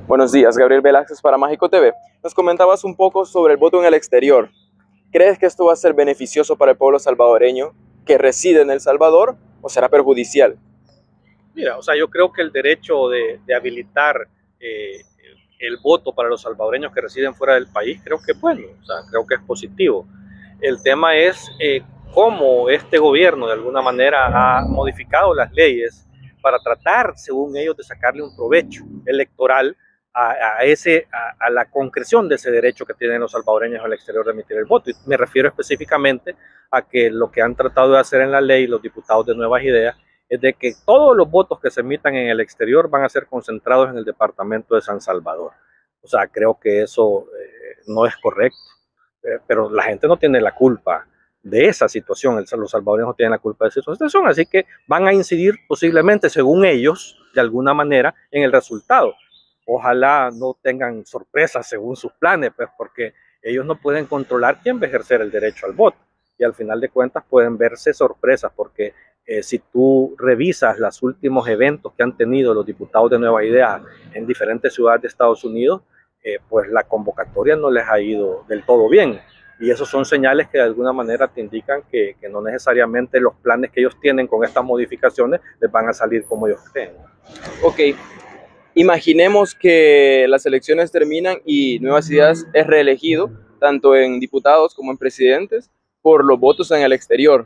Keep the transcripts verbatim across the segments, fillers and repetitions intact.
Buenos días, Gabriel Velázquez para Mágico T V. Nos comentabas un poco sobre el voto en el exterior. ¿Crees que esto va a ser beneficioso para el pueblo salvadoreño que reside en El Salvador o será perjudicial? Mira, o sea, yo creo que el derecho de, de habilitar eh, el voto para los salvadoreños que residen fuera del país, creo que es bueno, o sea, creo que es positivo. El tema es eh, cómo este gobierno de alguna manera ha modificado las leyes para tratar, según ellos, de sacarle un provecho electoral a, a, ese, a, a la concreción de ese derecho que tienen los salvadoreños al exterior de emitir el voto. Y me refiero específicamente a que lo que han tratado de hacer en la ley los diputados de Nuevas Ideas es de que todos los votos que se emitan en el exterior van a ser concentrados en el departamento de San Salvador. O sea, creo que eso eh, no es correcto, eh, pero la gente no tiene la culpa de esa situación, los salvadoreños no tienen la culpa de esa situación, así que van a incidir posiblemente, según ellos, de alguna manera, en el resultado. Ojalá no tengan sorpresas según sus planes, pues porque ellos no pueden controlar quién va a ejercer el derecho al voto, y al final de cuentas pueden verse sorpresas, porque Eh, si tú revisas los últimos eventos que han tenido los diputados de Nueva Idea en diferentes ciudades de Estados Unidos, eh, pues la convocatoria no les ha ido del todo bien. Y esos son señales que de alguna manera te indican que, que no necesariamente los planes que ellos tienen con estas modificaciones les van a salir como ellos creen. Ok, imaginemos que las elecciones terminan y Nuevas Ideas es reelegido, tanto en diputados como en presidentes, por los votos en el exterior.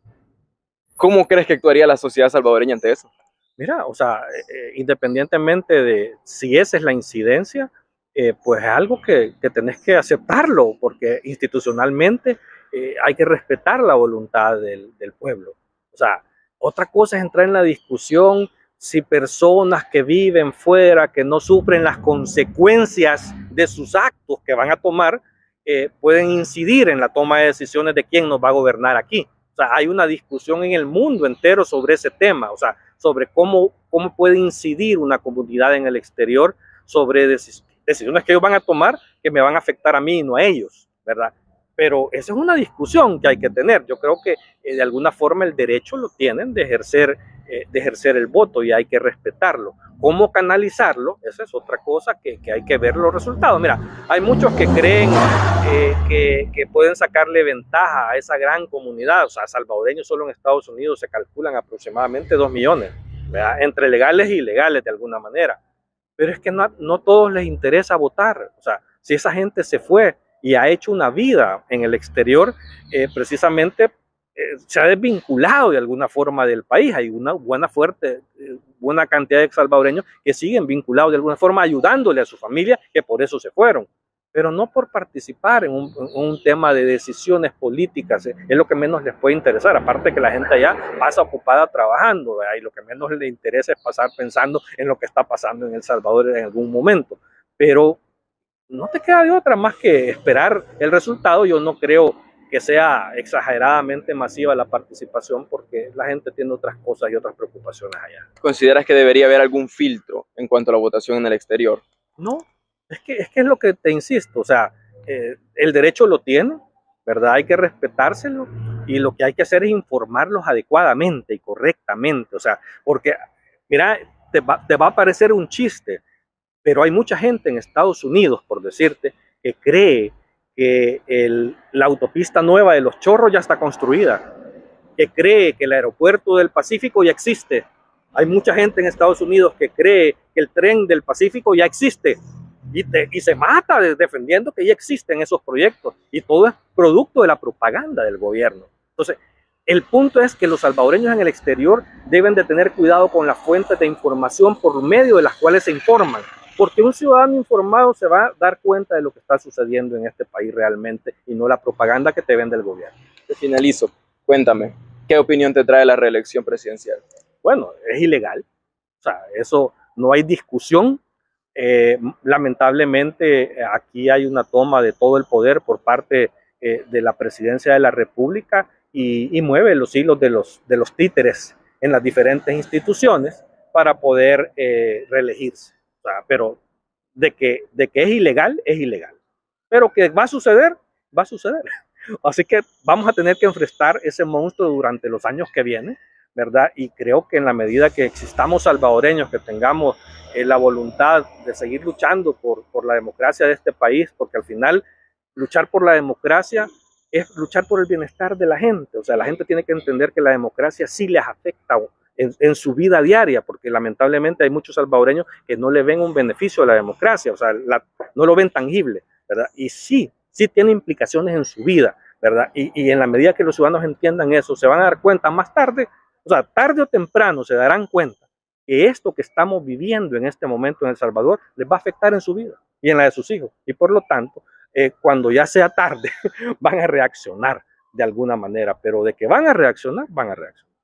¿Cómo crees que actuaría la sociedad salvadoreña ante eso? Mira, o sea, eh, independientemente de si esa es la incidencia, eh, pues es algo que, que tenés que aceptarlo, porque institucionalmente eh, hay que respetar la voluntad del, del pueblo. O sea, otra cosa es entrar en la discusión si personas que viven fuera, que no sufren las consecuencias de sus actos que van a tomar, eh, pueden incidir en la toma de decisiones de quién nos va a gobernar aquí. O sea, hay una discusión en el mundo entero sobre ese tema, o sea, sobre cómo, cómo puede incidir una comunidad en el exterior sobre decisiones que ellos van a tomar que me van a afectar a mí y no a ellos, ¿verdad? Pero esa es una discusión que hay que tener. Yo creo que eh, de alguna forma el derecho lo tienen de ejercer, eh, de ejercer el voto y hay que respetarlo. ¿Cómo canalizarlo? Esa es otra cosa que, que hay que ver los resultados. Mira, hay muchos que creen eh, que, que pueden sacarle ventaja a esa gran comunidad. O sea, salvadoreños solo en Estados Unidos se calculan aproximadamente dos millones, ¿verdad? Entre legales y ilegales de alguna manera. Pero es que no, no a todos les interesa votar. O sea, si esa gente se fue y ha hecho una vida en el exterior, eh, precisamente eh, se ha desvinculado de alguna forma del país. Hay una buena fuerte, eh, buena cantidad de salvadoreños que siguen vinculados de alguna forma, ayudándole a su familia, que por eso se fueron. Pero no por participar en un, en un tema de decisiones políticas, eh, es lo que menos les puede interesar, aparte que la gente allá pasa ocupada trabajando, ¿verdad? Y lo que menos le interesa es pasar pensando en lo que está pasando en El Salvador en algún momento. Pero no te queda de otra más que esperar el resultado. Yo no creo que sea exageradamente masiva la participación porque la gente tiene otras cosas y otras preocupaciones allá. ¿Consideras que debería haber algún filtro en cuanto a la votación en el exterior? No, es que es, que es lo que te insisto, o sea, eh, el derecho lo tiene, ¿verdad? Hay que respetárselo y lo que hay que hacer es informarlos adecuadamente y correctamente, o sea, porque, mira, te va, te va a parecer un chiste, pero hay mucha gente en Estados Unidos, por decirte, que cree que el, la autopista nueva de Los Chorros ya está construida, que cree que el aeropuerto del Pacífico ya existe. Hay mucha gente en Estados Unidos que cree que el tren del Pacífico ya existe y, te, y se mata defendiendo que ya existen esos proyectos y todo es producto de la propaganda del gobierno. Entonces, el punto es que los salvadoreños en el exterior deben de tener cuidado con las fuentes de información por medio de las cuales se informan, porque un ciudadano informado se va a dar cuenta de lo que está sucediendo en este país realmente y no la propaganda que te vende el gobierno. Te finalizo. Cuéntame, ¿qué opinión te trae la reelección presidencial? Bueno, es ilegal. O sea, eso no hay discusión. Eh, lamentablemente aquí hay una toma de todo el poder por parte eh, de la presidencia de la República y, y mueve los hilos de los, de los títeres en las diferentes instituciones para poder eh, reelegirse. O sea, pero de que, de que es ilegal, es ilegal. Pero que va a suceder, va a suceder. Así que vamos a tener que enfrentar ese monstruo durante los años que vienen, ¿verdad? Y creo que en la medida que existamos salvadoreños, que tengamos eh, la voluntad de seguir luchando por, por la democracia de este país, porque al final luchar por la democracia es luchar por el bienestar de la gente. O sea, la gente tiene que entender que la democracia sí les afecta en, en su vida diaria, porque lamentablemente hay muchos salvadoreños que no le ven un beneficio a la democracia, o sea, la, no lo ven tangible, ¿verdad? Y sí, sí tiene implicaciones en su vida, ¿verdad? Y, y en la medida que los ciudadanos entiendan eso, se van a dar cuenta más tarde, o sea, tarde o temprano se darán cuenta que esto que estamos viviendo en este momento en El Salvador les va a afectar en su vida y en la de sus hijos. Y por lo tanto, eh, cuando ya sea tarde, van a reaccionar de alguna manera, pero de que van a reaccionar, van a reaccionar.